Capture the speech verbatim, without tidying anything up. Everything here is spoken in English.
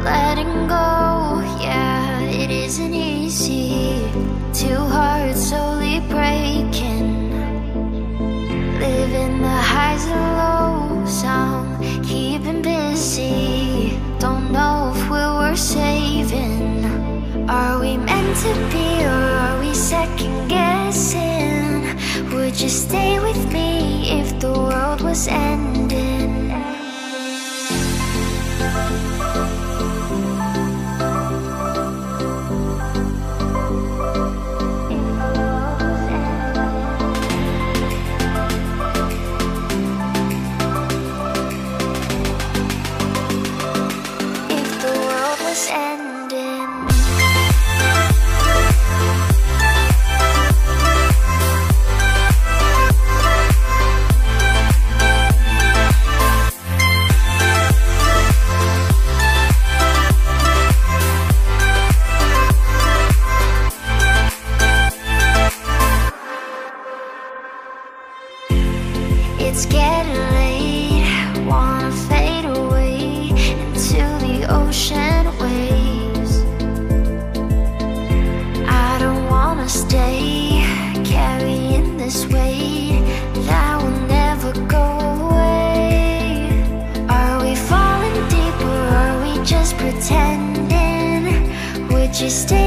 letting go, yeah, it isn't easy. Two hearts slowly breaking, living the highs and lows, I'm keeping busy. Don't know if we're worth saving. Are we meant to be, or are we second guessing? Would you stay with me if the world was ending? It's getting late, wanna fade away into the ocean waves. I don't wanna stay carrying this weight that will never go away. Are we falling deep, or are we just pretending? Would you stay